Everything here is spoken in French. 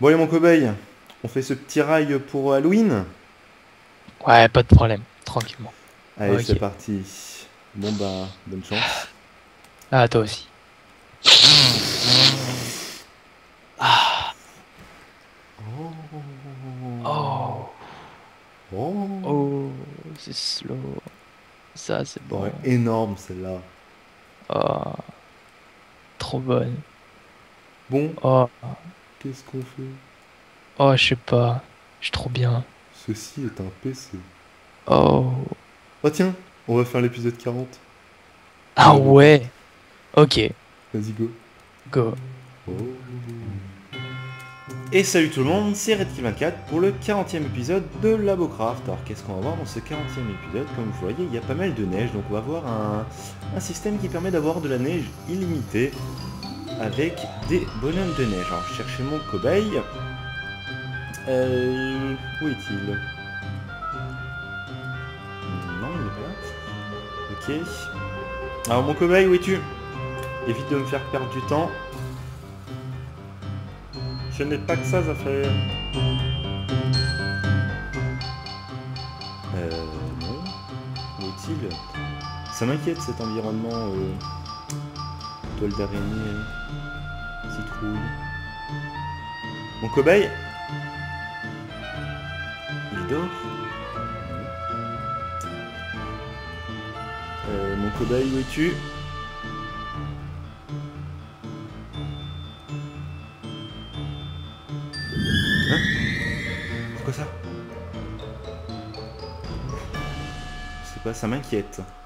Bon allez mon cobaye, on fait ce petit rail pour Halloween? Ouais, pas de problème, tranquillement. Allez c'est Ok. parti. Bon bah, bonne chance. Ah, toi aussi. Ah, oh, Oh. oh, c'est slow. Ça, c'est Ouais, bon. énorme celle-là. Oh, trop bonne. Bon, Oh, qu'est-ce qu'on fait? oh, je sais pas. Je suis trop bien. Ceci est un PC. Oh, Oh tiens, on va faire l'épisode 40 de ah Labocraft. ouais. Ok, Vas-y go. go. Oh. Et salut tout le monde, c'est Redkey24 pour le 40e épisode de Labocraft. Alors qu'est-ce qu'on va voir dans ce 40e épisode? Comme vous voyez, il y a pas mal de neige, donc on va voir un système qui permet d'avoir de la neige illimitée avec des bonhommes de neige. Alors je cherchais mon cobaye. Où est-il? Non, il n'est pas là. Ok. Alors mon cobaye, où es-tu? Évite de me faire perdre du temps. Je n'ai pas que ça à faire. Non. Où est-il? Ça m'inquiète cet environnement, toile d'araignée, citrouille. Mon cobaye? Il dort? Mon cobaye, où es-tu? Hein? Pourquoi ça? Je sais pas, ça m'inquiète.